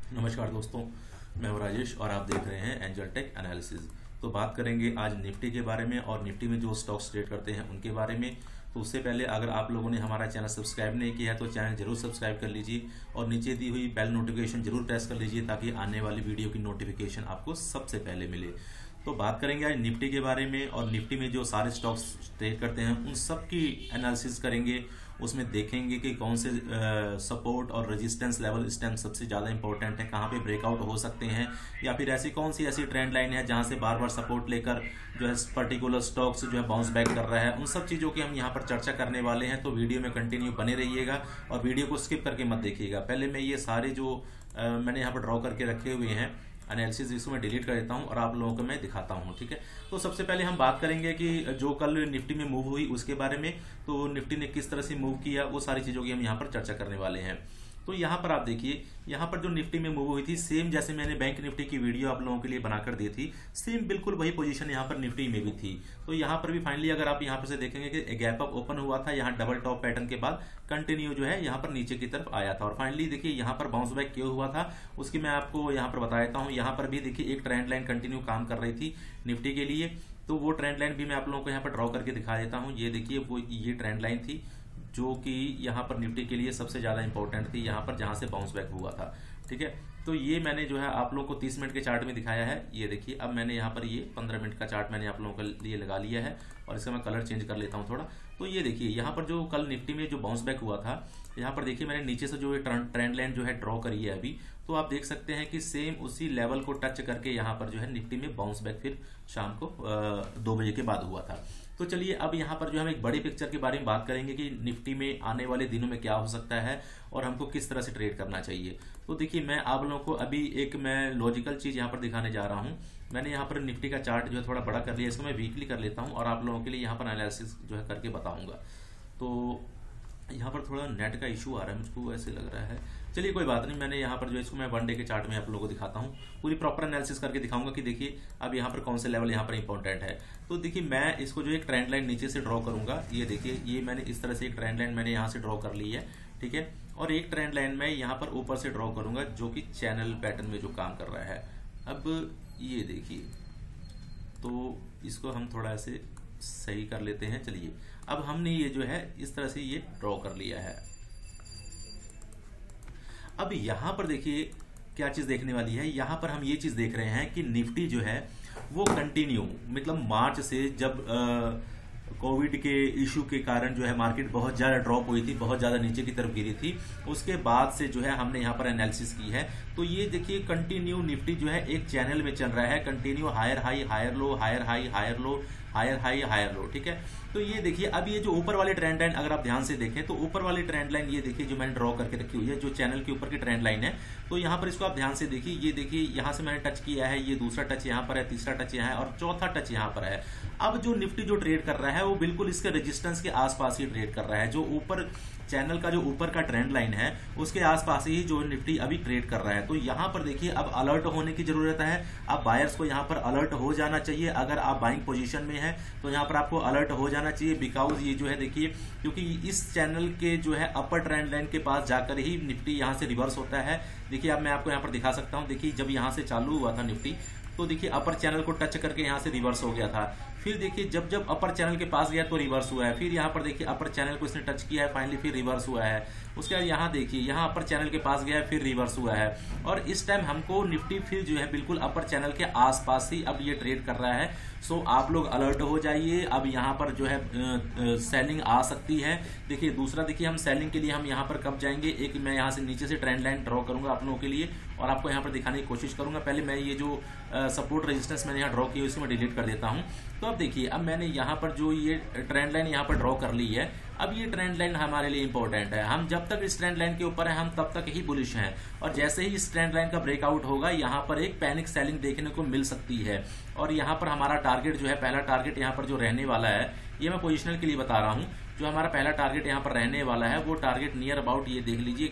नमस्कार दोस्तों, मैं हूं राजेश और आप देख रहे हैं एंजल टेक एनालिसिस। तो बात करेंगे आज निफ्टी के बारे में और निफ्टी में जो स्टॉक्स ट्रेड करते हैं उनके बारे में। तो उससे पहले अगर आप लोगों ने हमारा चैनल सब्सक्राइब नहीं किया है तो चैनल जरूर सब्सक्राइब कर लीजिए और नीचे दी हुई बेल नोटिफिकेशन जरूर प्रेस कर लीजिए ताकि आने वाली वीडियो की नोटिफिकेशन आपको सबसे पहले मिले। तो बात करेंगे आज निफ्टी के बारे में और निफ्टी में जो सारे स्टॉक्स ट्रेड करते हैं उन सब की एनालिसिस करेंगे। उसमें देखेंगे कि कौन से सपोर्ट और रेजिस्टेंस लेवल इस टाइम सबसे ज़्यादा इंपॉर्टेंट है, कहाँ पे ब्रेकआउट हो सकते हैं या फिर कौन सी ऐसी ट्रेंड लाइन है जहाँ से बार बार सपोर्ट लेकर जो है पर्टिकुलर स्टॉक्स जो है बाउंस बैक कर रहा है। उन सब चीज़ों की हम यहाँ पर चर्चा करने वाले हैं, तो वीडियो में कंटिन्यू बने रहिएगा और वीडियो को स्किप करके मत देखिएगा। पहले मैं ये सारे जो मैंने यहाँ पर ड्रॉ करके रखे हुए हैं एनालिसिस, इसको मैं डिलीट कर देता हूं और आप लोगों को मैं दिखाता हूं। ठीक है, तो सबसे पहले हम बात करेंगे कि जो कल निफ्टी में मूव हुई उसके बारे में। तो निफ्टी ने किस तरह से मूव किया वो सारी चीज़ों की हम यहाँ पर चर्चा करने वाले हैं। तो यहाँ पर आप देखिए, यहाँ पर जो निफ्टी में मूव हुई थी सेम जैसे मैंने बैंक निफ्टी की वीडियो आप लोगों के लिए बनाकर दी थी, सेम बिल्कुल वही पोजीशन यहाँ पर निफ्टी में भी थी। तो यहाँ पर भी फाइनली अगर आप यहाँ पर से देखेंगे कि गैप अप ओपन हुआ था, यहाँ डबल टॉप पैटर्न के बाद कंटिन्यू जो है यहाँ पर नीचे की तरफ आया था और फाइनली देखिए यहाँ पर बाउंस बैक क्यों हुआ था उसकी मैं आपको यहाँ पर बता देता हूँ। यहाँ पर भी देखिए एक ट्रेंड लाइन कंटिन्यू काम कर रही थी निफ्टी के लिए, तो वो ट्रेंड लाइन भी मैं आप लोगों को यहाँ पर ड्रॉ करके दिखा देता हूँ। ये देखिए वो ये ट्रेंड लाइन थी जो कि यहाँ पर निफ्टी के लिए सबसे ज़्यादा इंपॉर्टेंट थी, यहाँ पर जहाँ से बाउंस बैक हुआ था। ठीक है, तो ये मैंने जो है आप लोगों को 30 मिनट के चार्ट में दिखाया है। ये देखिए अब मैंने यहाँ पर ये 15 मिनट का चार्ट मैंने आप लोगों के लिए लगा लिया है और इसका मैं कलर चेंज कर लेता हूँ थोड़ा। तो ये देखिए यहाँ पर जो कल निफ्टी में जो बाउंस बैक हुआ था, यहाँ पर देखिए मैंने नीचे से जो ट्रेंड लाइन जो है ड्रॉ करी है अभी, तो आप देख सकते हैं कि सेम उसी लेवल को टच करके यहाँ पर जो है निफ्टी में बाउंस बैक फिर शाम को 2 बजे के बाद हुआ था। तो चलिए अब यहाँ पर जो हम एक बड़ी पिक्चर के बारे में बात करेंगे कि निफ्टी में आने वाले दिनों में क्या हो सकता है और हमको किस तरह से ट्रेड करना चाहिए। तो देखिए मैं आप लोगों को अभी एक मैं लॉजिकल चीज़ यहाँ पर दिखाने जा रहा हूँ। मैंने यहाँ पर निफ्टी का चार्ट जो है थोड़ा बड़ा कर लिया, इसको मैं वीकली कर लेता हूँ और आप लोगों के लिए यहाँ पर एनालिसिस जो है करके बताऊँगा। तो यहाँ पर थोड़ा नेट का इशू आ रहा है मुझको ऐसे लग रहा है, चलिए कोई बात नहीं। मैंने यहाँ पर जो इसको मैं 1 डे के चार्ट में आप लोगों को दिखाता हूँ, पूरी प्रॉपर एनालिसिस करके दिखाऊंगा कि देखिए अब यहाँ पर कौन से लेवल यहाँ पर इंपॉर्टेंट है। तो देखिए मैं इसको जो एक ट्रेंड लाइन नीचे से ड्रॉ करूंगा, ये देखिए ये मैंने इस तरह से एक ट्रेंड लाइन मैंने यहाँ से ड्रॉ कर ली है। ठीक है, और एक ट्रेंड लाइन मैं यहाँ पर ऊपर से ड्रॉ करूंगा जो कि चैनल पैटर्न में जो काम कर रहा है। अब ये देखिए, तो इसको हम थोड़ा ऐसे सही कर लेते हैं। चलिए अब हमने ये जो है इस तरह से ये ड्रॉ कर लिया है। अब यहाँ पर देखिए क्या चीज देखने वाली है, यहाँ पर हम ये चीज देख रहे हैं कि निफ्टी जो है वो कंटिन्यू मतलब मार्च से जब कोविड के इशू के कारण जो है मार्केट बहुत ज्यादा ड्रॉप हुई थी, बहुत ज्यादा नीचे की तरफ गिरी थी, उसके बाद से जो है हमने यहाँ पर एनालिसिस की है। तो ये देखिए कंटिन्यू निफ्टी जो है एक चैनल में चल रहा है, continue higher high higher low, higher high higher low, higher high higher low. ठीक है, तो ये देखिए अब ये जो ऊपर वाली ट्रेंड लाइन अगर आप ध्यान से देखें तो ऊपर वाली ट्रेंड लाइन ये देखिए जो मैंने ड्रॉ करके रखी हुई है, जो चैनल के ऊपर की ट्रेंड लाइन है। तो यहाँ पर इसको आप ध्यान से देखिए, ये देखिए यहाँ से मैंने टच किया है, ये दूसरा टच यहाँ पर है, तीसरा टच यहाँ है और चौथा टच यहाँ पर है। अब जो निफ्टी जो ट्रेड कर रहा है वो बिल्कुल इसके रेजिस्टेंस के आसपास ही ट्रेड कर रहा है, जो ऊपर चैनल का जो ऊपर का ट्रेंड लाइन है उसके आसपास ही जो निफ्टी अभी ट्रेड कर रहा है। तो यहाँ पर देखिए अब अलर्ट होने की जरूरत है। अब बायर्स को यहाँ पर अलर्ट हो जाना चाहिए। अगर आप बाइंग पोजीशन में है तो यहाँ पर आपको अलर्ट हो जाना चाहिए, बिकॉज ये जो है देखिए क्योंकि इस चैनल के जो है अपर ट्रेंड लाइन के पास जाकर ही निफ्टी यहाँ से रिवर्स होता है। देखिए अब मैं आपको यहाँ पर दिखा सकता हूँ, देखिए जब यहाँ से चालू हुआ था निफ्टी तो देखिए अपर चैनल को टच करके यहाँ से रिवर्स हो गया था। फिर देखिए जब जब अपर चैनल के पास गया तो रिवर्स हुआ है, फिर यहाँ पर देखिए अपर चैनल को इसने टच किया है, फाइनली फिर रिवर्स हुआ है। उसके बाद यहाँ देखिए यहाँ अपर चैनल के पास गया है, फिर रिवर्स हुआ है और इस टाइम हमको निफ्टी फिर जो है बिल्कुल अपर चैनल के आसपास ही अब ये ट्रेड कर रहा है। सो आप लोग अलर्ट हो जाइए, अब यहाँ पर जो है सेलिंग आ सकती है। देखिए दूसरा देखिए हम सेलिंग के लिए हम यहाँ पर कब जाएंगे, एक मैं यहाँ से नीचे से ट्रेंड लाइन ड्रॉ करूंगा आप लोगों के लिए और आपको यहाँ पर दिखाने की कोशिश करूंगा। पहले मैं ये जो सपोर्ट रेजिस्टेंस मैंने यहाँ ड्रॉ की इसको मैं डिलीट कर देता हूँ। तो अब देखिए अब मैंने यहाँ पर जो ये ट्रेंड लाइन यहाँ पर ड्रॉ कर ली है, अब ये ट्रेंड लाइन हमारे लिए इंपॉर्टेंट है। हम जब तक इस ट्रेंड लाइन के ऊपर है हम तब तक ही बुलिश हैं और जैसे ही इस ट्रेंड लाइन का ब्रेकआउट होगा यहाँ पर एक पैनिक सेलिंग देखने को मिल सकती है और यहाँ पर हमारा टारगेट जो है, पहला टारगेट यहाँ पर जो रहने वाला है, ये मैं पोजिशनल के लिए बता रहा हूँ। जो हमारा पहला टारगेट यहाँ पर रहने वाला है वो टारगेट नियर अबाउट ये देख लीजिए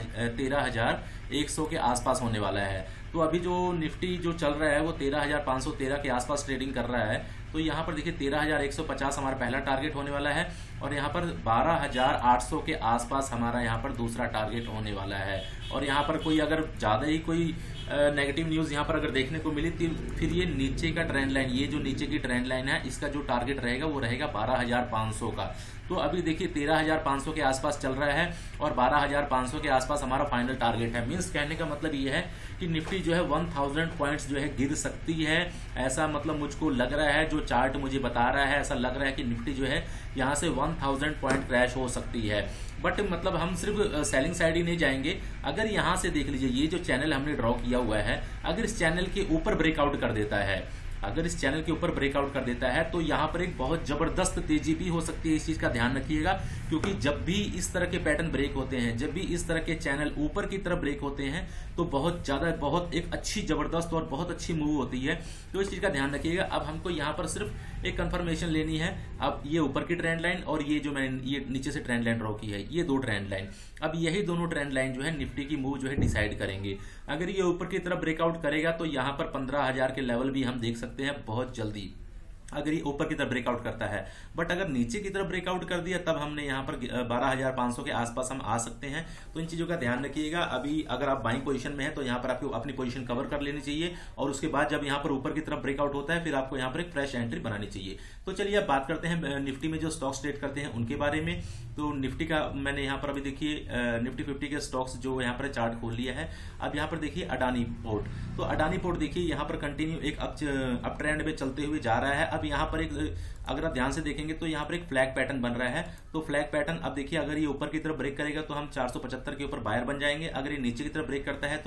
13,100 के आसपास होने वाला है। तो अभी जो निफ्टी जो चल रहा है वो 13,513 के आसपास ट्रेडिंग कर रहा है। तो यहाँ पर देखिए 13,150 हमारा पहला टारगेट होने वाला है और यहाँ पर 12,800 के आसपास हमारा यहाँ पर दूसरा टारगेट होने वाला है। और यहाँ पर कोई अगर ज़्यादा ही कोई नेगेटिव न्यूज़ यहाँ पर अगर देखने को मिली तो फिर ये नीचे का ट्रेंड लाइन, ये जो नीचे की ट्रेंड लाइन है, इसका जो टारगेट रहेगा वो रहेगा 12,500 का। तो अभी देखिए 13,500 के आसपास चल रहा है और 12,500 के आसपास हमारा फाइनल टारगेट है। मीन्स कहने का मतलब ये है कि निफ्टी जो है 1000 पॉइंट्स जो है गिर सकती है, ऐसा मतलब मुझको लग रहा है, जो चार्ट मुझे बता रहा है ऐसा लग रहा है कि निफ्टी जो है यहाँ से 1000 पॉइंट क्रैश हो सकती है। बट मतलब हम सिर्फ सेलिंग साइड ही नहीं जाएंगे। अगर यहाँ से देख लीजिए ये जो चैनल हमने ड्रॉ किया हुआ है, अगर इस चैनल के ऊपर ब्रेकआउट कर देता है, अगर इस चैनल के ऊपर ब्रेकआउट कर देता है तो यहाँ पर एक बहुत जबरदस्त तेजी भी हो सकती है। इस चीज का ध्यान रखिएगा, क्योंकि जब भी इस तरह के पैटर्न ब्रेक होते हैं, जब भी इस तरह के चैनल ऊपर की तरफ ब्रेक होते हैं तो बहुत ज्यादा, बहुत एक अच्छी जबरदस्त और बहुत अच्छी मूव होती है। तो इस चीज का ध्यान रखिएगा। अब हमको यहाँ पर सिर्फ एक कंफर्मेशन लेनी है। अब ये ऊपर की ट्रेंड लाइन और ये जो मैंने ये नीचे से ट्रेंड लाइन ड्रॉ की है, ये दो ट्रेंड लाइन, अब यही दोनों ट्रेंड लाइन जो है निफ्टी की मूव जो है डिसाइड करेंगे। अगर ये ऊपर की तरफ ब्रेकआउट करेगा तो यहाँ पर 15,000 के लेवल भी हम देख सकते हैं बहुत जल्दी, अगर ये ऊपर की तरफ ब्रेकआउट करता है। बट अगर नीचे की तरफ ब्रेकआउट कर दिया तब हमने यहाँ पर 12,500 के आसपास हम आ सकते हैं। तो इन चीजों का ध्यान रखिएगा। अभी अगर आप बाइंग पोजीशन में है तो यहाँ पर आपको अपनी पोजीशन कवर कर लेनी चाहिए और उसके बाद जब यहाँ पर ऊपर की तरफ ब्रेकआउट होता है फिर आपको यहाँ पर एक फ्रेश एंट्री बनानी चाहिए। तो चलिए अब बात करते हैं निफ्टी में जो स्टॉक्स ट्रेड करते हैं उनके बारे में। तो निफ्टी का मैंने यहाँ पर अभी देखिए निफ्टी 50 के स्टॉक्स जो यहाँ पर चार्ट खोल लिया है। अब यहाँ पर देखिए अडानी पोर्ट, तो अडानी पोर्ट देखिए यहाँ पर कंटिन्यू एक अप ट्रेंड में चलते हुए जा रहा है। अब यहाँ पर एक अगर आप ध्यान से देखेंगे तो यहाँ पर एक फ्लैग पैटर्न बन रहा है। तो फ्लैग पैटर्न अब देखिए अगर ये ऊपर की तरफ ब्रेक करेगा तो हम 475 के ऊपर बायर बन जाएंगे। अगर ये नीचे की तरफ ब्रेक करता है तो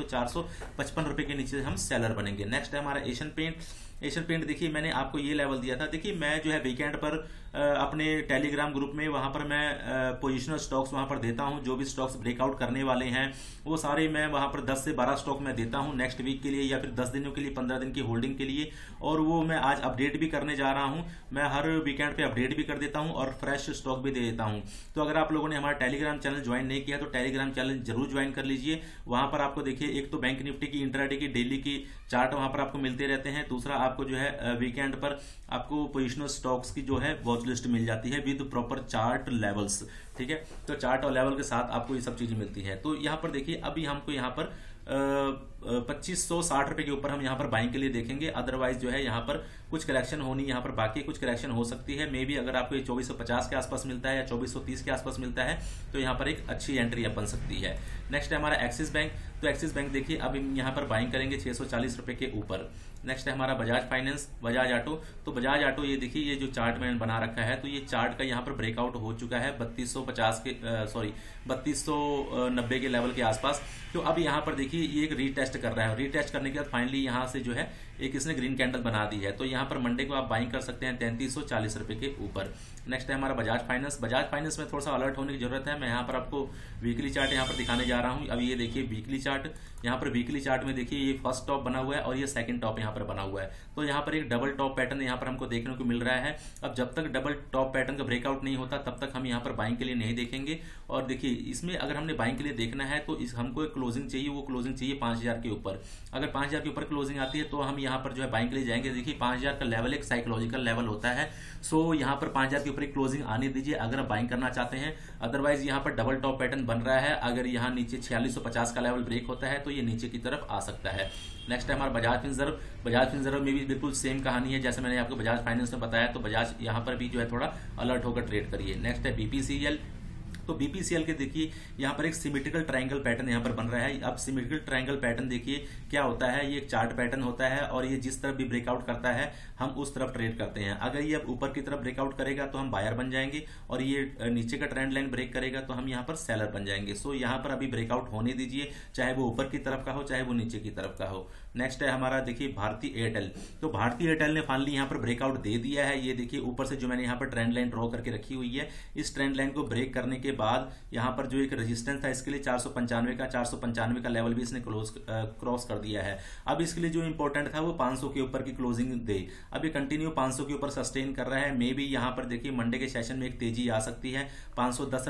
455 रुपए के नीचे हम सेलर बनेंगे। नेक्स्ट है हमारा एशियन पेंट। एशियन पेंट देखिए मैंने आपको ये लेवल दिया था। देखिए मैं जो है वीकेंड पर अपने टेलीग्राम ग्रुप में वहां पर मैं पोजिशनल स्टॉक्स वहां पर देता हूं। जो भी स्टॉक्स ब्रेकआउट करने वाले हैं वो सारे मैं वहां पर 10 से 12 स्टॉक मैं देता हूं नेक्स्ट वीक के लिए या फिर 10 दिनों के लिए, 15 दिन की होल्डिंग के लिए। और वो मैं आज अपडेट भी करने जा रहा हूं। मैं हर वीकेंड पे अपडेट भी कर देता हूं और फ्रेश स्टॉक भी दे देता हूं। तो अगर आप लोगों ने हमारा टेलीग्राम चैनल ज्वाइन नहीं किया तो टेलीग्राम चैनल जरूर ज्वाइन कर लीजिए। वहां पर आपको देखिए एक तो बैंक निफ्टी की इंट्राडे की डेली की चार्ट वहां पर आपको मिलते रहते हैं। दूसरा आपको जो है वीकेंड पर आपको पोजिशनल स्टॉक्स की जो है वॉच लिस्ट मिल जाती है विद प्रॉपर चार्ट लेवल्स। ठीक है, तो चार्ट और लेवल के साथ आपको ये सब चीजें मिलती है। तो यहाँ पर देखिए अभी हमको यहाँ पर 2560 रुपए के ऊपर हम यहाँ पर बाइंग के लिए देखेंगे। अदरवाइज जो है यहाँ पर कुछ करेक्शन होनी, यहाँ पर बाकी कुछ करेक्शन हो सकती है। मे बी अगर आपको ये 2450 के आसपास मिलता है या 2430 के आसपास मिलता है तो यहाँ पर एक अच्छी एंट्री अब बन सकती है। नेक्स्ट है हमारा एक्सिस बैंक। तो एक्सिस बैंक देखिए अब हम यहाँ पर बाइंग करेंगे 640 रुपए के ऊपर। नेक्स्ट है हमारा बजाज फाइनेंस, बजाज ऑटो। तो बजाज ऑटो ये देखिए ये जो चार्ट मैंने बना रखा है तो ये चार्ट का यहाँ पर ब्रेकआउट हो चुका है 3290 के लेवल के आसपास। तो अब यहाँ पर देखिए ये एक रीटेस्ट कर रहा है। रीटेस्ट करने के बाद फाइनली यहाँ से जो है एक इसने ग्रीन कैंडल बना दी है। तो यहाँ पर मंडे को आप बाइंग कर सकते हैं 3340 रुपए के ऊपर। नेक्स्ट है हमारा बजाज फाइनेंस। बजाज फाइनेंस में थोड़ा सा अलर्ट होने की जरूरत है। मैं यहाँ पर आपको वीकली चार्ट यहाँ पर दिखाने जा रहा हूँ। अब ये देखिए वीकली चार्ट, यहाँ पर वीकली चार्ट में देखिए ये फर्स्ट टॉप बना हुआ है और ये सेकंड टॉप यहाँ पर बना हुआ है। तो यहाँ पर एक डबल टॉप पैटर्न यहाँ पर हमको देखने को मिल रहा है। अब जब तक डबल टॉप पैटर्न का ब्रेकआउट नहीं होता तब तक हम यहाँ पर बाइंग के लिए नहीं देखेंगे। और देखिए इसमें अगर हमने बाइंग के लिए देखना है तो हमको एक क्लोजिंग चाहिए, वो क्लोजिंग चाहिए 5000 के ऊपर। अगर 5000 के ऊपर क्लोजिंग आती है तो हम यहाँ पर जो है बाइंग के लिए जाएंगे। देखिए 5000 का लेवल एक साइकोलॉजिकल लेवल होता है। सो यहाँ पर 5000 के ऊपर एक क्लोजिंग आने दीजिए अगर आप बाइंग करना चाहते हैं। अदरवाइज यहाँ पर डबल टॉप पैटर्न बन रहा है। अगर यहाँ नीचे 4650 का लेवल ब्रेक होता है तो ये नीचे की तरफ आ सकता है। नेक्स्ट है हमारा बजाज फिनसर्व। बजाज फिनसर्व में भी बिल्कुल सेम कहानी है जैसे मैंने आपको बजाज फाइनेंस में बताया। तो बजाज यहाँ पर भी जो है थोड़ा अलर्ट होकर ट्रेड करिए। नेक्स्ट है बीपीसीएल। तो बीपीसीएल के देखिए यहाँ पर एक सिमेट्रिकल ट्रायंगल पैटर्न यहाँ पर बन रहा है। अब सिमेट्रिकल ट्रायंगल पैटर्न देखिए क्या होता है, ये एक चार्ट पैटर्न होता है और ये जिस तरफ भी ब्रेकआउट करता है हम उस तरफ ट्रेड करते हैं। अगर ये अब ऊपर की तरफ ब्रेकआउट करेगा तो हम बायर बन जाएंगे और ये नीचे का ट्रेंड लाइन ब्रेक करेगा तो हम यहाँ पर सेलर बन जाएंगे। सो यहाँ पर अभी ब्रेकआउट होने दीजिए, चाहे वो ऊपर की तरफ का हो चाहे वो नीचे की तरफ का हो। नेक्स्ट है हमारा देखिए भारती एयरटेल। तो भारती एयरटेल ने फाइनली यहाँ पर ब्रेकआउट दे दिया है। ये देखिए ऊपर से जो मैंने यहाँ पर ट्रेंड लाइन ड्रॉ करके रखी हुई है, इस ट्रेंड लाइन को ब्रेक करने के बाद यहाँ पर जो एक रेजिस्टेंस था इसके लिए 495 का लेवल भी इसने क्रॉस कर दिया है। अब इसके लिए जो इंपॉर्टेंट था वो 500 के ऊपर की क्लोजिंग दे। अब ये कंटिन्यू 500 के ऊपर सस्टेन कर रहा है। मे बी यहाँ पर देखिए मंडे के सेशन में एक तेजी आ सकती है। 510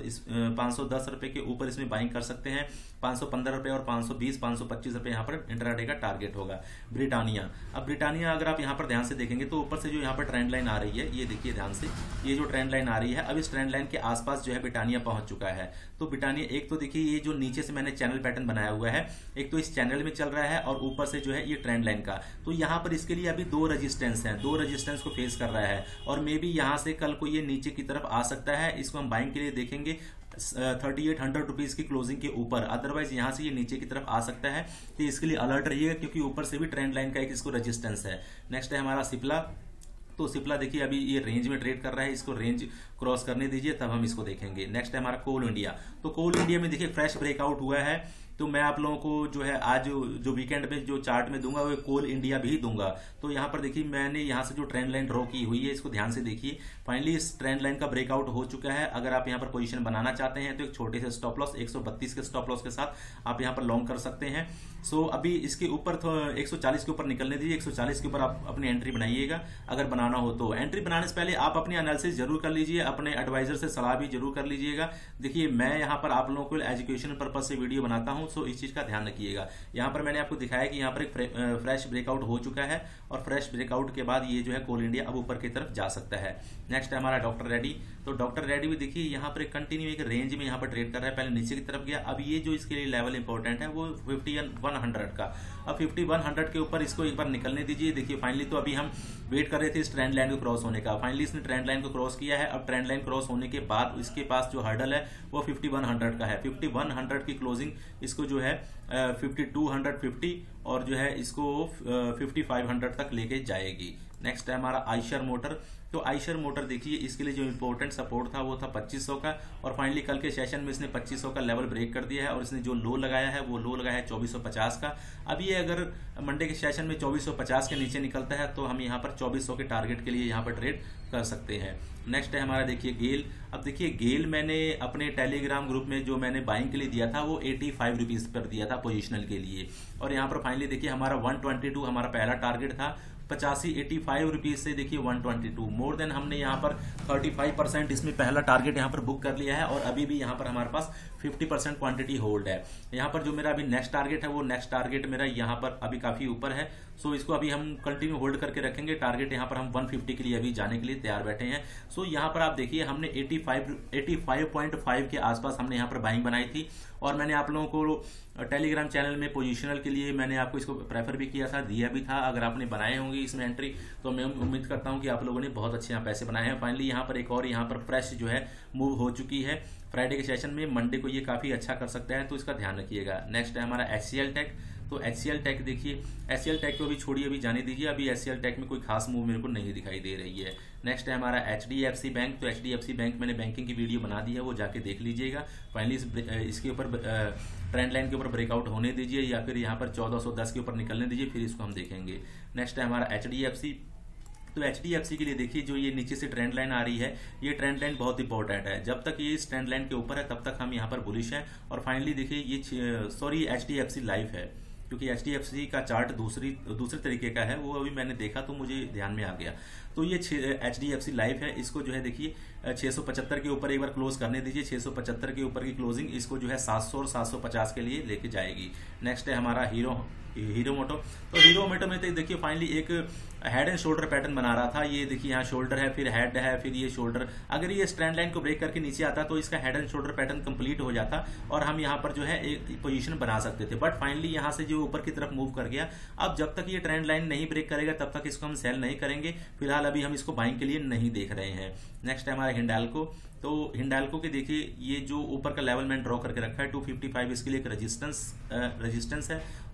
रुपए के ऊपर इसमें बाइंग कर सकते हैं। 515 रुपए और 520 525 रुपए यहाँ पर इंट्राडे का टारगेट होगा। ब्रिटानिया, अब ब्रिटानिया अगर आप यहाँ पर ध्यान से देखेंगे तो ऊपर से जो यहाँ पर ट्रेंड लाइन आ रही है, ये देखिए ध्यान से, ये जो ट्रेंड लाइन आ रही है, अब इस ट्रेंड लाइन के आसपास जो है ब्रिटानिया पहुंच चुका है। तो ब्रिटानिया एक तो देखिए ये जो नीचे से मैंने चैनल पैटर्न बनाया हुआ है, एक तो इस चैनल में चल रहा है और ऊपर से जो है ये ट्रेंड लाइन का, तो यहाँ पर इसके लिए अभी दो रेजिस्टेंस हैं, दो रेजिस्टेंस को फेस कर रहा है और मे बी यहाँ से कल को ये नीचे की तरफ आ सकता है। इसको हम बाइंग के लिए देखेंगे 3800 रुपीज की क्लोजिंग के ऊपर, अदरवाइज यहां से ये नीचे की तरफ आ सकता है। तो इसके लिए अलर्ट रहिएगा क्योंकि ऊपर से भी ट्रेंड लाइन का एक इसको रेजिस्टेंस है। नेक्स्ट है हमारा सिप्ला। तो सिप्ला देखिए अभी ये रेंज में ट्रेड कर रहा है, इसको रेंज क्रॉस करने दीजिए तब हम इसको देखेंगे। नेक्स्ट है हमारा कोल इंडिया। तो कोल इंडिया में देखिए फ्रेश ब्रेकआउट हुआ है, तो मैं आप लोगों को जो है आज जो वीकेंड में जो चार्ट में दूंगा वो कोल इंडिया भी दूंगा। तो यहाँ पर देखिए मैंने यहाँ से जो ट्रेंड लाइन ड्रॉ की हुई है इसको ध्यान से देखिए। फाइनली इस ट्रेंड लाइन का ब्रेकआउट हो चुका है। अगर आप यहाँ पर पोजीशन बनाना चाहते हैं तो एक छोटे से स्टॉप लॉस 132 के स्टॉप लॉस के साथ आप यहाँ पर लॉन्ग कर सकते हैं। सो अभी इसके ऊपर 140 के ऊपर निकलने दीजिए, 140 के ऊपर आप अपनी एंट्री बनाइएगा अगर बनाना हो तो। एंट्री बनाने से पहले आप अपनी एनालिसिस जरूर कर लीजिए, अपने एडवाइजर से सलाह भी जरूर कर लीजिएगा। देखिए मैं यहाँ पर आप लोगों को एजुकेशन पर्पज से वीडियो बनाता हूँ, सो इस चीज का ध्यान रखिएगा। यहाँ पर मैंने आपको दिखाया कि यहाँ पर एक फ्रेश ब्रेकआउट हो चुका है और फ्रेश ब्रेकआउट के बाद ये जो है कोल इंडिया अब ऊपर की तरफ जा सकता है। नेक्स्ट है हमारा डॉक्टर रेड्डी। तो डॉक्टर रेड्डी भी देखिए यहाँ पर एक कंटिन्यू एक रेंज में यहाँ पर ट्रेड कर रहा है, पहले नीचे की तरफ गया, अब ये जो इसके लिए लेवल इंपॉर्टेंट है वो 5100 का। अब 5100 के ऊपर इसको एक बार निकलने दीजिए। देखिए फाइनली तो अभी हम वेट कर रहे थे इस ट्रेंड लाइन को क्रॉस होने का, फाइनली इसने ट्रेंड लाइन को क्रॉस किया है। अब ट्रेंड लाइन क्रॉस होने के बाद इसके पास जो हर्डल है वो 5100 का है। 5100 की क्लोजिंग इसको जो है 5250 और जो है इसको 5500 तक लेके जाएगी। नेक्स्ट है हमारा आइशर मोटर। तो आइशर मोटर देखिए इसके लिए जो इंपॉर्टेंट सपोर्ट था वो था 2500 का और फाइनली कल के सेशन में इसने 2500 का लेवल ब्रेक कर दिया है और इसने जो लो लगाया है वो लो लगाया है 2450 का। अब ये अगर मंडे के सेशन में 2450 के नीचे निकलता है तो हम यहाँ पर 2400 के टारगेट के लिए यहाँ पर ट्रेड कर सकते हैं। नेक्स्ट है हमारा देखिए गेल। अब देखिए गेल मैंने अपने टेलीग्राम ग्रुप में जो मैंने बाइंग के लिए दिया था वो 85 रुपीज पर दिया था पोजिशनल के लिए, और यहाँ पर फाइनली देखिए हमारा 122 हमारा पहला टारगेट था। 85 रुपीज से देखिए 122 मोर देन हमने यहाँ पर 35% इसमें पहला टारगेट यहाँ पर बुक कर लिया है और अभी भी यहाँ पर हमारे पास 50% क्वांटिटी होल्ड है। यहाँ पर जो मेरा अभी नेक्स्ट टारगेट है वो नेक्स्ट टारगेट मेरा यहाँ पर अभी काफी ऊपर है, सो इसको अभी हम कंटिन्यू होल्ड करके रखेंगे। टारगेट यहाँ पर हम 150 के लिए अभी जाने के लिए तैयार बैठे हैं। सो यहाँ पर आप देखिए हमने 85.5 के आसपास हमने यहाँ पर बाइंग बनाई थी और मैंने आप लोगों को टेलीग्राम चैनल में पोजिशनल के लिए मैंने आपको इसको प्रेफर भी किया था, दिया भी था। अगर आपने बनाए होंगे इसमें एंट्री तो मैं उम्मीद करता हूं कि आप लोगों ने बहुत अच्छे यहाँ पैसे बनाए हैं। फाइनली यहाँ पर एक और यहाँ पर फ्रेश जो है मूव हो चुकी है फ्राइडे के सेशन में, मंडे को ये काफी अच्छा कर सकता है तो इसका ध्यान रखिएगा। नेक्स्ट है हमारा HCL टेक। तो HCL टेक देखिए, HCL टेक को अभी छोड़िए, अभी जाने दीजिए, अभी HCL टेक में कोई खास मूव मेरे को नहीं दिखाई दे रही है। नेक्स्ट है हमारा HDFC बैंक। तो HDFC बैंक मैंने बैंकिंग की वीडियो बना दी है, वो जाके देख लीजिएगा। फाइनली इसके ऊपर ट्रेंड लाइन के ऊपर ब्रेकआउट होने दीजिए या फिर यहाँ पर 1410 के ऊपर निकलने दीजिए, फिर इसको हम देखेंगे। नेक्स्ट है हमारा HDFC। तो HDFC के लिए देखिए जो ये नीचे से ट्रेंड लाइन आ रही है, ये ट्रेंड लाइन बहुत इंपॉर्टेंट है। जब तक ये इस ट्रेंड लाइन के ऊपर है तब तक हम यहाँ पर बुलिश हैं। और फाइनली देखिए ये HDFC लाइफ है, क्योंकि HDFC का चार्ट दूसरे तरीके का है, वो अभी मैंने देखा तो मुझे ध्यान में आ गया। तो ये HDFC लाइफ है, इसको जो है देखिए 675 के ऊपर एक बार क्लोज करने दीजिए। 675 के ऊपर की क्लोजिंग इसको जो है 700 और 750 के लिए लेके जाएगी। नेक्स्ट है हमारा हीरो मोटो। तो हीरो मोटो में तो देखिए फाइनली एक हेड एंड शोल्डर पैटर्न बना रहा था। ये देखिए यहाँ शोल्डर है, फिर हेड है, फिर ये शोल्डर। अगर ये स्ट्रैंड लाइन को ब्रेक करके नीचे आता तो इसका head and shoulder pattern complete हो जाता और हम यहाँ पर जो है एक पोजीशन बना सकते थे। बट फाइनली यहाँ से जो ऊपर की तरफ मूव कर गया, अब जब तक ये ट्रेंड लाइन नहीं ब्रेक करेगा तब तक इसको हम सेल नहीं करेंगे। फिलहाल अभी हम इसको बाइंग के लिए नहीं देख रहे हैं। नेक्स्ट है हमारा हिंडाल्को। तो हिंडाल्को के देखिए ये जो ऊपर का लेवल मैंने ड्रॉ करके रखा है 255, इसके लिए एक रेजिस्टेंस है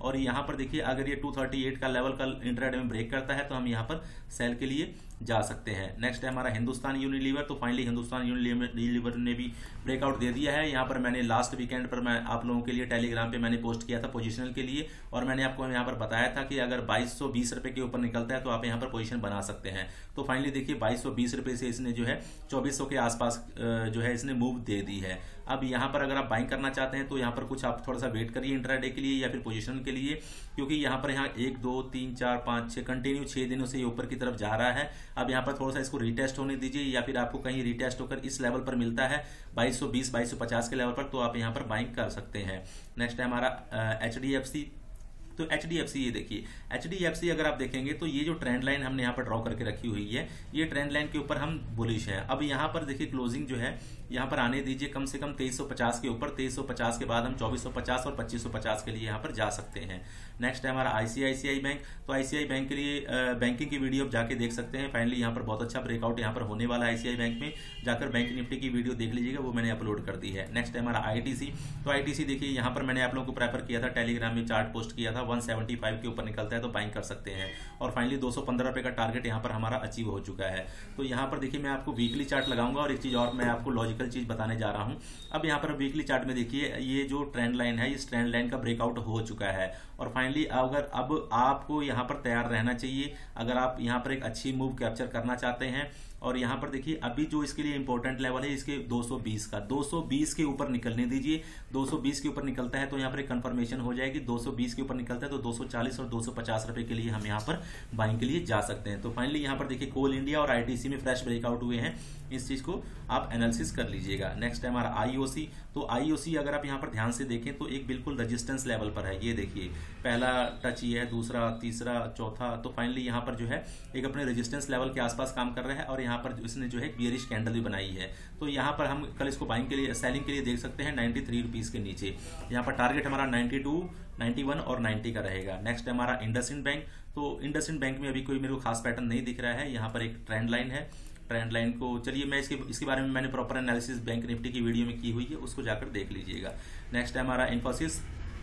और यहाँ पर देखिए अगर ये 238 का लेवल का इंट्राडे में ब्रेक करता है तो हम यहाँ पर सेल के लिए जा सकते हैं। नेक्स्ट है हमारा हिंदुस्तान यूनिलीवर। तो फाइनली हिंदुस्तान यूनिलीवर ने भी ब्रेकआउट दे दिया है। यहाँ पर मैंने लास्ट वीकेंड पर मैं आप लोगों के लिए टेलीग्राम पे मैंने पोस्ट किया था पोजीशनल के लिए, और मैंने आपको यहाँ पर बताया था कि अगर 2220 रुपए के ऊपर निकलता है तो आप यहाँ पर पोजीशन बना सकते हैं। तो फाइनली देखिए 2220 रुपए से इसने जो है 2400 के आसपास जो है इसने मूव दे दी है। अब यहाँ पर अगर आप बाइंग करना चाहते हैं तो यहाँ पर कुछ आप थोड़ा सा वेट करिए इंट्राडे के लिए या फिर पोजीशन के लिए, क्योंकि यहाँ पर 1 2 3 4 5 6 कंटिन्यू 6 दिनों से ऊपर की तरफ जा रहा है। अब यहाँ पर थोड़ा सा इसको रिटेस्ट होने दीजिए, या फिर आपको कहीं रिटेस्ट होकर इस लेवल पर मिलता है 2220 2250 के लेवल पर, तो आप यहाँ पर बाइंग कर सकते हैं। नेक्स्ट है हमारा HDFC। तो HDFC ये देखिए, HDFC अगर आप देखेंगे तो ये जो ट्रेंड लाइन हमने यहाँ पर ड्रॉ करके रखी हुई है, ये ट्रेंड लाइन के ऊपर हम बुलिश हैं। अब यहाँ पर देखिए क्लोजिंग जो है यहाँ पर आने दीजिए कम से कम 2350 के ऊपर। 2350 के बाद हम 2450 और 2550 के लिए यहाँ पर जा सकते हैं। नेक्स्ट है हमारा ICICI बैंक। तो ICICI बैंक के लिए बैंकिंग की वीडियो आप जाके देख सकते हैं। फाइनली यहाँ पर बहुत अच्छा ब्रेकआउट यहाँ पर होने वाला है ICICI बैंक में, जाकर बैंक निफ्टी की वीडियो देख लीजिएगा, वो मैंने अपलोड कर दी है। नेक्स्ट है हमारा ITC। तो ITC देखिए यहाँ पर मैंने आप लोगों को प्रेफर किया था, टेलीग्राम में चार्ट पोस्ट किया था, 175 के ऊपर निकलता है तो बाइंग कर सकते हैं, और फाइनली 215 रुपए का टारगेट यहाँ पर हमारा अचीव हो चुका है। तो यहाँ पर देखिए मैं आपको वीकली चार्ट लगाऊंगा, और एक चीज और मैं आपको लॉजिकल चीज बताने जा रहा हूँ। अब यहाँ पर वीकली चार्ट में देखिए ये जो ट्रेंड लाइन है, इस ट्रेंड लाइन का ब्रेकआउट हो चुका है, और फाइनली अगर अब आपको यहाँ पर तैयार रहना चाहिए अगर आप यहाँ पर एक अच्छी मूव कैप्चर करना चाहते हैं। और यहाँ पर देखिए अभी जो इसके लिए इंपॉर्टेंट लेवल है इसके 220 का, 220 के ऊपर निकलने दीजिए। 220 के ऊपर निकलता है तो यहाँ पर एक कंफर्मेशन हो जाएगी। 220 के ऊपर निकलता है तो 240 और 250 रुपए के लिए हम यहाँ पर बाइंग के लिए जा सकते हैं। तो फाइनली यहाँ पर देखिए कोल इंडिया और ITC में फ्रेश ब्रेकआउट हुए हैं, इस चीज को आप एनालिसिस कर लीजिएगा। नेक्स्ट है हमारा IOC। तो IOC अगर आप यहाँ पर ध्यान से देखें तो एक बिल्कुल रेजिस्टेंस लेवल पर है। ये देखिए पहला टच ये है, दूसरा, तीसरा, चौथा, तो फाइनली यहाँ पर जो है एक अपने रेजिस्टेंस लेवल के आसपास काम कर रहा है, और यहाँ पर इसने जो है बियरिश कैंडल भी बनाई है। तो यहाँ पर हम कल इसको बाइंग के लिए, सेलिंग के लिए देख सकते हैं 93 रुपीज के नीचे। यहाँ पर टारगेट हमारा 92, 91 और 90 का रहेगा। नेक्स्ट है हमारा इंडसइंड बैंक। तो इंडसइंड बैंक में अभी कोई मेरे को खास पैटर्न नहीं दिख रहा है। यहाँ पर एक ट्रेंड लाइन है, ट्रेंड लाइन को चलिए मैं इसके बारे में मैंने प्रॉपर एनालिसिस बैंक निफ्टी की वीडियो में की हुई है, उसको जाकर देख लीजिएगा। नेक्स्ट है हमारा इन्फोसिस।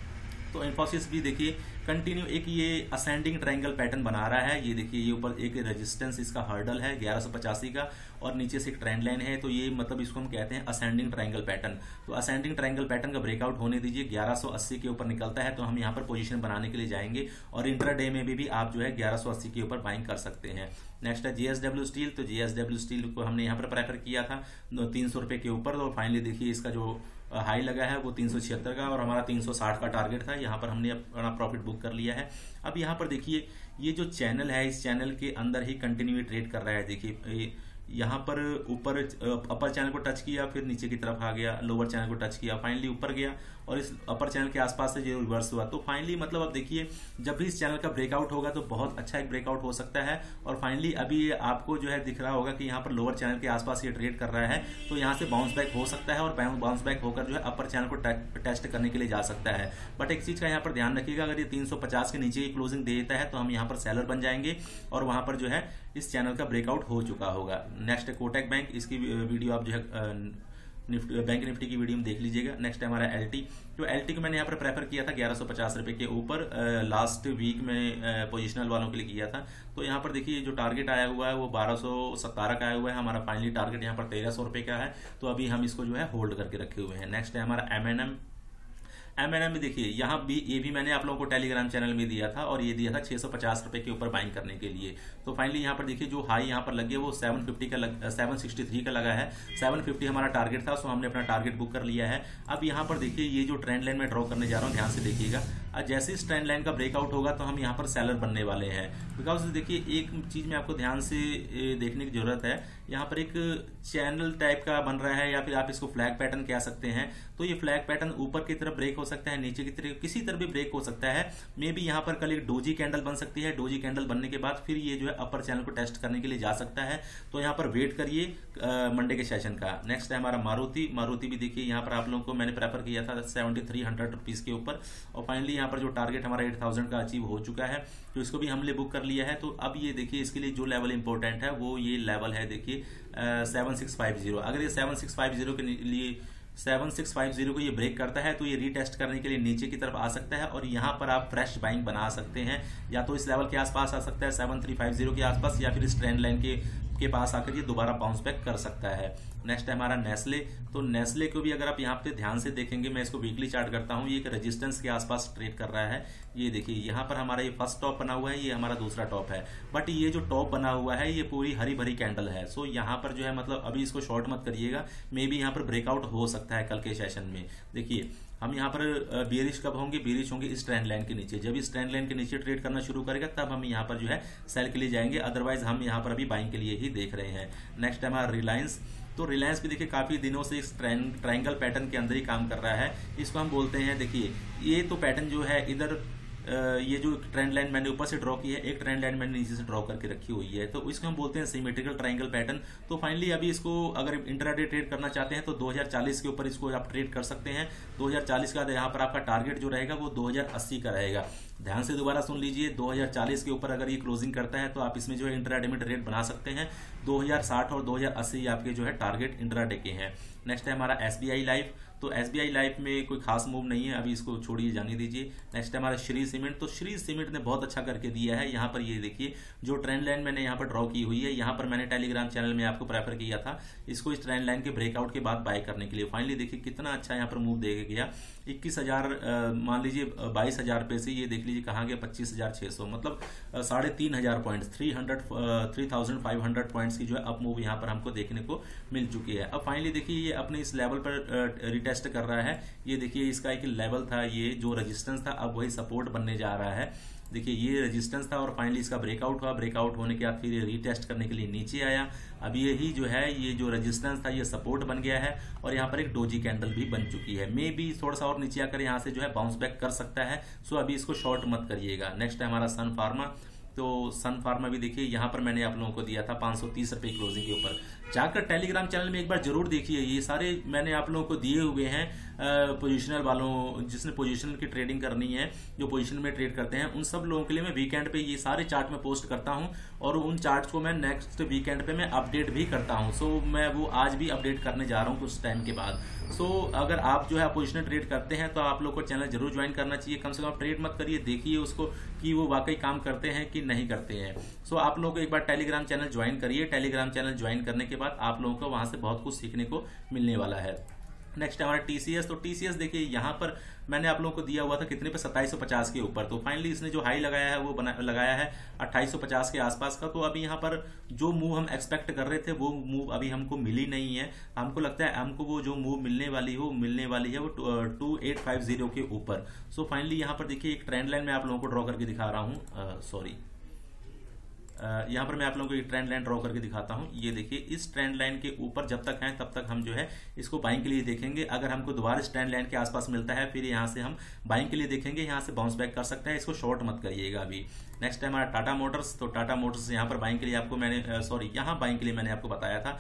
तो इन्फोसिस भी देखिए कंटिन्यू एक ये असेंडिंग ट्रायंगल पैटर्न बना रहा है। ये देखिए ये ऊपर एक रेजिस्टेंस इसका हर्डल है 1185 का, और नीचे से एक ट्रेंड लाइन है। तो ये मतलब इसको हम कहते हैं असेंडिंग ट्रायंगल पैटर्न। तो असेंडिंग ट्रायंगल पैटर्न का ब्रेकआउट होने दीजिए, 1180 के ऊपर निकलता है तो हम यहाँ पर पोजीशन बनाने के लिए जाएंगे, और इंट्राडे में भी आप जो है 1180 के ऊपर बाइंग कर सकते हैं। नेक्स्ट है JSW स्टील। तो JSW स्टील को हमने यहाँ पर प्रेफर किया था 300 रुपए के ऊपर, तो फाइनली देखिए इसका जो हाई लगा है वो 376 का, और हमारा 360 का टारगेट था। यहाँ पर हमने अपना प्रॉफिट बुक कर लिया है। अब यहाँ पर देखिए ये जो चैनल है, इस चैनल के अंदर ही कंटिन्यू ट्रेड कर रहा है। देखिए यहाँ पर ऊपर अपर चैनल को टच किया, फिर नीचे की तरफ आ गया, लोअर चैनल को टच किया, फाइनली ऊपर गया, और इस अपर चैनल के आसपास से जो रिवर्स हुआ। तो फाइनली मतलब अब देखिए जब भी इस चैनल का ब्रेकआउट होगा तो बहुत अच्छा एक ब्रेकआउट हो सकता है। और फाइनली अभी आपको जो है दिख रहा होगा कि यहाँ पर लोअर चैनल के आसपास ये ट्रेड कर रहा है, तो यहाँ से बाउंस बैक हो सकता है, और बाउंस बैक होकर जो है अपर चैनल को टेस्ट करने के लिए जा सकता है। बट एक चीज का यहाँ पर ध्यान रखिएगा, अगर ये 350 के नीचे की क्लोजिंग दे देता है तो हम यहाँ पर सेलर बन जाएंगे, और वहां पर जो है इस चैनल का ब्रेकआउट हो चुका होगा। नेक्स्ट है कोटक बैंक। इसकी वीडियो आप जो है बैंक निफ्टी की वीडियो में देख लीजिएगा। नेक्स्ट है हमारा LT। तो LT को मैंने यहाँ पर प्रेफर किया था 1150 रुपए के ऊपर, लास्ट वीक में पोजिशनल वालों के लिए किया था। तो यहाँ पर देखिए जो टारगेट आया हुआ है वो 1217 का आया हुआ है। हमारा फाइनली टारगेट यहाँ पर 1300 रुपए का है, तो अभी हम इसको जो है होल्ड करके रखे हुए हैं। नेक्स्ट है हमारा M&M में देखिए यहाँ भी ये भी मैंने आप लोगों को टेलीग्राम चैनल में दिया था, और ये दिया था 650 रुपए के ऊपर बाइंग करने के लिए। तो फाइनली यहाँ पर देखिए जो हाई यहाँ पर लगे वो 763 का लगा है। 750 हमारा टारगेट था, सो हमने अपना टारगेट बुक कर लिया है। अब यहाँ पर देखिए ये जो ट्रेंड लाइन में ड्रॉ करने जा रहा हूँ, ध्यान से देखिएगा, जैसे इस ट्रेंड लाइन का ब्रेकआउट होगा तो हम यहाँ पर सेलर बनने वाले हैं। बिकॉज देखिए एक चीज में आपको ध्यान से देखने की जरूरत है, यहाँ पर एक चैनल टाइप का बन रहा है, या फिर आप इसको फ्लैग पैटर्न कह सकते हैं। तो ये फ्लैग पैटर्न ऊपर की तरफ ब्रेक हो सकता है, नीचे की तरफ किसी तरफ भी ब्रेक हो सकता है। मे बी यहाँ पर कल एक डोजी कैंडल बन सकती है, डोजी कैंडल बनने के बाद फिर ये जो है अपर चैनल को टेस्ट करने के लिए जा सकता है। तो यहाँ पर वेट करिए मंडे के सेशन का। नेक्स्ट है हमारा मारुति भी देखिए यहाँ पर आप लोगों को मैंने प्रेफर किया था 7300 रुपीज के ऊपर, और फाइनली यहाँ पर जो टारगेट हमारा 8000 का अचीव हो चुका है, तो इसको भी हमने बुक कर लिया है। तो अब ये देखिए इसके लिए जो लेवल इंपॉर्टेंट है वो ये लेवल है, देखिए 7650। अगर ये 7650 के लिए 7650 को ये ब्रेक करता है तो ये रीटेस्ट करने के लिए नीचे की तरफ आ सकता है और यहाँ पर आप फ्रेश बाइंग बना सकते हैं, या तो इस लेवल के आसपास आ सकता है 7350 के आसपास, या फिर इस ट्रेंड लाइन के पास आकर ये दोबारा बाउंस बैक कर सकता है। नेक्स्ट है हमारा नेस्ले। तो नेस्ले को भी अगर आप यहाँ पे ध्यान से देखेंगे, मैं इसको वीकली चार्ट करता हूँ, ये एक रेजिस्टेंस के आसपास ट्रेड कर रहा है। ये देखिए यहाँ पर हमारा ये फर्स्ट टॉप बना हुआ है, ये हमारा दूसरा टॉप है, बट ये जो टॉप बना हुआ है ये पूरी हरी भरी कैंडल है। सो यहाँ पर जो है मतलब अभी इसको शॉर्ट मत करिएगा, मे बी यहाँ पर ब्रेकआउट हो सकता है कल के सेशन में। देखिए हम यहाँ पर बेरिश कब होंगे, बेरिश होंगे इस ट्रेंड लाइन के नीचे। जब इस ट्रेंड लाइन के नीचे ट्रेड करना शुरू करेगा तब हम यहाँ पर जो है सेल के लिए जाएंगे, अदरवाइज हम यहाँ पर अभी बाइंग के लिए ही देख रहे हैं। नेक्स्ट है हमारा रिलायंस। तो रिलायंस भी देखिए काफी दिनों से इस ट्रायंगल पैटर्न के अंदर ही काम कर रहा है। इसको हम बोलते हैं, देखिए ये तो पैटर्न जो है इधर ये जो ट्रेंड लाइन मैंने ऊपर से ड्रॉ की है, एक ट्रेंड लाइन मैंने नीचे से ड्रॉ करके रखी हुई है, तो इसको हम बोलते हैं सिमेट्रिकल ट्रायंगल पैटर्न। तो फाइनली अभी इसको अगर इंट्राडे ट्रेड करना चाहते हैं तो 2040 के ऊपर इसको आप ट्रेड कर सकते हैं। 2040 का यहाँ पर आपका टारगेट जो रहेगा वो 2080 का रहेगा। ध्यान से दोबारा सुन लीजिए, 2040 के ऊपर अगर ये क्लोजिंग करता है तो आप इसमें जो है इंट्राडे में ट्रेड बना सकते हैं। 2060 और 2080 आपके जो है टारगेट इंट्राडे के हैं। नेक्स्ट है हमारा SBI लाइफ। तो SBI लाइफ में कोई खास मूव नहीं है, अभी इसको छोड़िए, जाने दीजिए। नेक्स्ट है हमारा श्री सीमेंट। तो श्री सीमेंट ने बहुत अच्छा करके दिया है। यहाँ पर ये देखिए जो ट्रेंड लाइन मैंने यहाँ पर ड्रॉ की हुई है, यहाँ पर मैंने टेलीग्राम चैनल में आपको प्रेफर किया था इसको इस ट्रेंड लाइन के ब्रेकआउट के बाद बाय करने के लिए। फाइनली देखिए कितना अच्छा यहाँ पर मूव दे गया। 21,000 मान लीजिए 22,000 रुपये से ये देख लीजिए कहाँ गया 25,600, मतलब 3,500 पॉइंट्स, 3,500 पॉइंट्स की जो है अप मूव यहाँ पर हमको देखने को मिल चुकी है। अब फाइनली देखिए ये अपने इस लेवल पर रिटेस्ट कर रहा है। ये देखिए इसका एक लेवल था, ये जो रेजिस्टेंस था अब वही सपोर्ट बनने जा रहा है। देखिए ये रेजिस्टेंस था और फाइनली इसका ब्रेकआउट हुआ। ब्रेकआउट होने के बाद फिर ये रीटेस्ट करने के लिए नीचे आया। अब यही जो है ये जो रेजिस्टेंस था ये सपोर्ट बन गया है और यहाँ पर एक डोजी कैंडल भी बन चुकी है। मे बी थोड़ा सा और नीचे आकर यहाँ से जो है बाउंस बैक कर सकता है। सो अभी इसको शॉर्ट मत करिएगा। नेक्स्ट है हमारा सन फार्मा। तो सन फार्मा भी देखिए यहाँ पर मैंने आप लोगों को दिया था 530 रुपये क्लोजिंग के ऊपर। जाकर टेलीग्राम चैनल में एक बार जरूर देखिए, ये सारे मैंने आप लोगों को दिए हुए हैं पोजीशनल वालों, जिसने पोजीशन की ट्रेडिंग करनी है, जो पोजीशन में ट्रेड करते हैं, उन सब लोगों के लिए मैं वीकेंड पे ये सारे चार्ट में पोस्ट करता हूं और उन चार्ट्स को मैं नेक्स्ट वीकेंड पे मैं अपडेट भी करता हूं। सो मैं वो आज भी अपडेट करने जा रहा हूं कुछ टाइम के बाद। सो अगर आप जो है पोजीशनल ट्रेड करते हैं तो आप लोग को चैनल जरूर ज्वाइन करना चाहिए। कम से कम ट्रेड मत करिए, देखिए उसको कि वो वाकई काम करते हैं कि नहीं करते हैं। सो आप लोग एक बार टेलीग्राम चैनल ज्वाइन करिए। टेलीग्राम चैनल ज्वाइन करने के बाद आप लोगों को वहां से बहुत कुछ सीखने को मिलने वाला है। नेक्स्ट हमारा TCS। तो TCS देखिए यहाँ पर मैंने आप लोगों को दिया हुआ था कितने पे 2750 के ऊपर। तो फाइनली इसने जो हाई लगाया है वो लगाया है 2850 के आसपास का। तो अभी यहाँ पर जो मूव हम एक्सपेक्ट कर रहे थे वो मूव अभी हमको मिली नहीं है। हमको लगता है हमको वो जो मूव मिलने वाली है वो 2850 के ऊपर। सो फाइनली यहाँ पर देखिए एक ट्रेंड लाइन मैं आप लोगों को ड्रॉ करके दिखा रहा हूँ। यहाँ पर मैं आप लोगों को एक ट्रेंड लाइन ड्रॉ करके दिखाता हूँ। ये देखिए इस ट्रेंड लाइन के ऊपर जब तक हैं तब तक हम जो है इसको बाइंग के लिए देखेंगे। अगर हमको दोबारा इस ट्रेंड लाइन के आसपास मिलता है फिर यहाँ से हम बाइंग के लिए देखेंगे, यहाँ से बाउंस बैक कर सकता है। इसको शॉर्ट मत करिएगा अभी। नेक्स्ट है हमारा टाटा मोटर्स। तो टाटा मोटर्स यहाँ पर बाइंग के लिए आपको मैंने यहाँ बाइंग के लिए मैंने आपको बताया था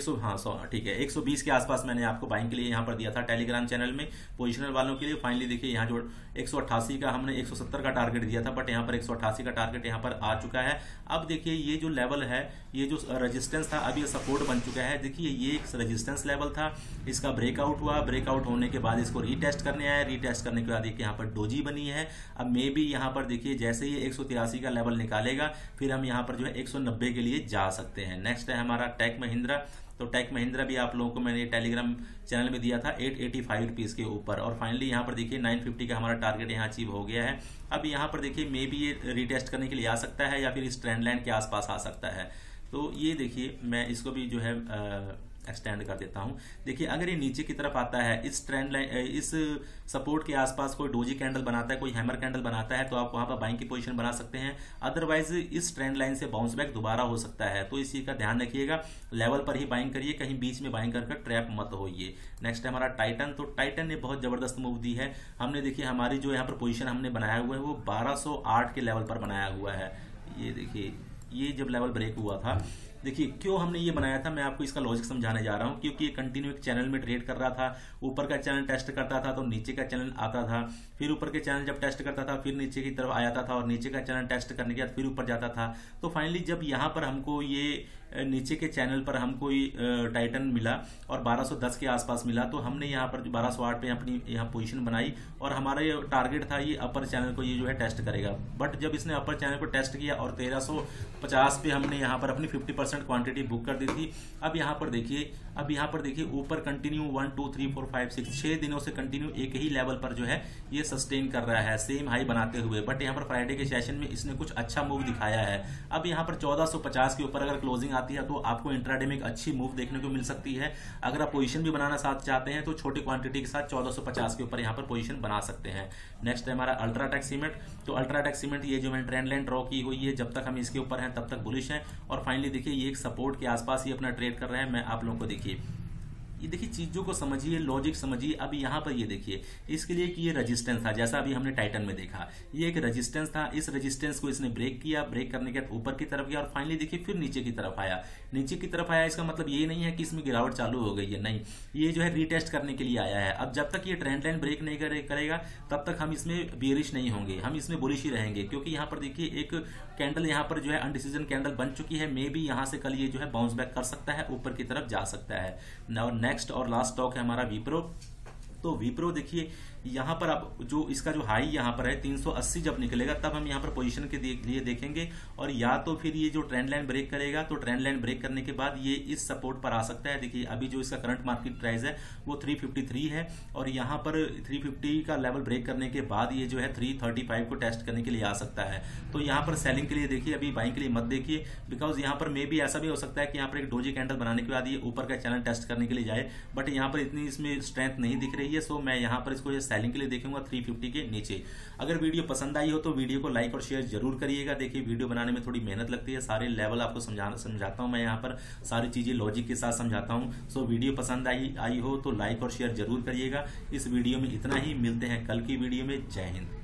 120 के आसपास मैंने आपको बाइंग के लिए यहाँ पर दिया था टेलीग्राम चैनल में पोजिशनल वालों के लिए। फाइनली देखिए यहाँ जो 188 का हमने 170 का टारगेट दिया था, बट यहाँ पर 188 का टारगेट यहाँ पर आ चुका है। अब देखिए ये जो लेवल है, ये जो रेजिस्टेंस था अब ये सपोर्ट बन चुका है। देखिए ये एक रेजिस्टेंस लेवल था, इसका ब्रेकआउट हुआ। ब्रेकआउट होने के बाद इसको रीटेस्ट करने आया। रीटेस्ट करने के बाद देखिए यहाँ पर डोजी बनी है। अब मे बी यहाँ पर देखिए जैसे ही 183 का लेवल निकालेगा फिर हम यहाँ पर जो है 190 के लिए जा सकते हैं। नेक्स्ट है हमारा टेक महिंद्रा। तो टेक महिंद्रा भी आप लोगों को मैंने टेलीग्राम चैनल में दिया था 885 रुपीज के ऊपर और फाइनली यहाँ पर देखिए 950 का हमारा टारगेट यहाँ अचीव हो गया है। अब यहाँ पर देखिए मे बी ये रीटेस्ट करने के लिए आ सकता है या फिर इस ट्रेंड लाइन के आसपास आ सकता है। तो ये देखिए मैं इसको भी जो है एक्सटेंड कर देता हूं। देखिए अगर ये नीचे की तरफ आता है, इस ट्रेंड लाइन इस सपोर्ट के आसपास कोई डोजी कैंडल बनाता है, कोई हैमर कैंडल बनाता है, तो आप वहां पर बाइंग की पोजीशन बना सकते हैं। अदरवाइज इस ट्रेंड लाइन से बाउंस बैक दोबारा हो सकता है। तो इसी का ध्यान रखिएगा, लेवल पर ही बाइंग करिए, कहीं बीच में बाइंग करके ट्रैप मत होइए। नेक्स्ट है हमारा टाइटन। तो टाइटन ने बहुत जबरदस्त मूव दी है। हमने देखिए हमारी जो यहाँ पर पोजिशन हमने बनाया हुआ है वो 1208 के लेवल पर बनाया हुआ है। ये देखिए ये जब लेवल ब्रेक हुआ था, देखिए क्यों हमने ये बनाया था, मैं आपको इसका लॉजिक समझाने जा रहा हूं। क्योंकि ये कंटिन्यू एक चैनल में ट्रेड कर रहा था, ऊपर का चैनल टेस्ट करता था तो नीचे का चैनल आता था, फिर ऊपर के चैनल जब टेस्ट करता था फिर नीचे की तरफ आया था और नीचे का चैनल टेस्ट करने के बाद फिर ऊपर जाता था। तो फाइनली जब यहाँ पर हमको ये नीचे के चैनल पर हमको टाइटन मिला और 1210 के आसपास मिला, तो हमने यहाँ पर 1208 पे अपनी यहाँ पोजीशन बनाई और हमारा ये टारगेट था ये अपर चैनल को ये जो है टेस्ट करेगा। बट जब इसने अपर चैनल को टेस्ट किया और 1350 पे हमने यहाँ पर अपनी 50% क्वांटिटी बुक कर दी थी। अब यहाँ पर देखिए ऊपर कंटिन्यू 1 2 3 4 5 6 6 दिनों से कंटिन्यू एक ही लेवल पर जो है ये सस्टेन कर रहा है, सेम हाई बनाते हुए। बट यहाँ पर फ्राइडे के सेशन में इसने कुछ अच्छा मूव दिखाया है। अब यहाँ पर 1450 के ऊपर अगर क्लोजिंग आती है तो आपको इंट्राडे में एक अच्छी मूव देखने को मिल सकती है। अगर आप पोजीशन भी बनाना साथ चाहते हैं तो छोटी क्वांटिटी के साथ 1450 के ऊपर यहाँ पर पोजीशन बना सकते हैं। नेक्स्ट है हमारा अल्ट्राटेक सीमेंट। तो अल्ट्राटेक सीमेंट ये जो मैंने ट्रेंड लाइन ड्रॉ की हुई है, जब तक हम इसके ऊपर हैं तब तक बुलिश हैं और फाइनली देखिए ये एक सपोर्ट के आसपास ही अपना ट्रेड कर रहे हैं। मैं आप लोगों को देखिए चीजों को समझिए, लॉजिक समझिए। अभी यहाँ पर ये देखिए इसके लिए कि ये रेजिस्टेंस था, जैसा अभी हमने टाइटन में देखा, ये एक रेजिस्टेंस था। इस रेजिस्टेंस को इसने ब्रेक किया, ब्रेक करने के बाद ऊपर की तरफ गया और फाइनली देखिए फिर नीचे की तरफ आया। नीचे की तरफ आया इसका मतलब ये नहीं है कि इसमें गिरावट चालू हो गई है, नहीं, ये जो है रीटेस्ट करने के लिए आया है। अब जब तक ये ट्रेंड लाइन ब्रेक नहीं करेगा तब तक हम इसमें बेरिश नहीं होंगे, हम इसमें बुलिश ही रहेंगे, क्योंकि यहाँ पर देखिए एक कैंडल यहाँ पर जो है अनडिसीजन कैंडल बन चुकी है। मे बी यहाँ से कल ये जो है बाउंस बैक कर सकता है, ऊपर की तरफ जा सकता है। और नेक्स्ट और लास्ट स्टॉक है हमारा विप्रो। तो विप्रो देखिए यहाँ पर अब जो इसका जो हाई यहाँ पर है 380 जब निकलेगा तब हम यहाँ पर पोजीशन के लिए देखेंगे, और या तो फिर ये जो ट्रेंड लाइन ब्रेक करेगा तो ट्रेंड लाइन ब्रेक करने के बाद ये इस सपोर्ट पर आ सकता है। देखिए अभी जो इसका करंट मार्केट प्राइस है वो 353 है और यहाँ पर 350 का लेवल ब्रेक करने के बाद ये जो है 335 को टेस्ट करने के लिए आ सकता है। तो यहाँ पर सेलिंग के लिए देखिए, अभी बाइंग के लिए मत देखिए, बिकॉज यहाँ पर मे भी ऐसा भी हो सकता है कि यहाँ पर एक डोजी कैंडल बनाने के बाद ये ऊपर का चैनल टेस्ट करने के लिए जाए, बट यहाँ पर इतनी इसमें स्ट्रेंथ नहीं दिख रही है। सो मैं यहाँ पर इसको सेलिंग के लिए देखूंगा 350 के नीचे। अगर वीडियो पसंद आई हो तो वीडियो को लाइक और शेयर जरूर करिएगा। देखिए वीडियो बनाने में थोड़ी मेहनत लगती है, सारे लेवल आपको समझाता हूं मैं, यहाँ पर सारी चीजें लॉजिक के साथ समझाता हूं। सो वीडियो पसंद आई हो तो लाइक और शेयर जरूर करिएगा। इस वीडियो में इतना ही, मिलते हैं कल की वीडियो में। जय हिंद।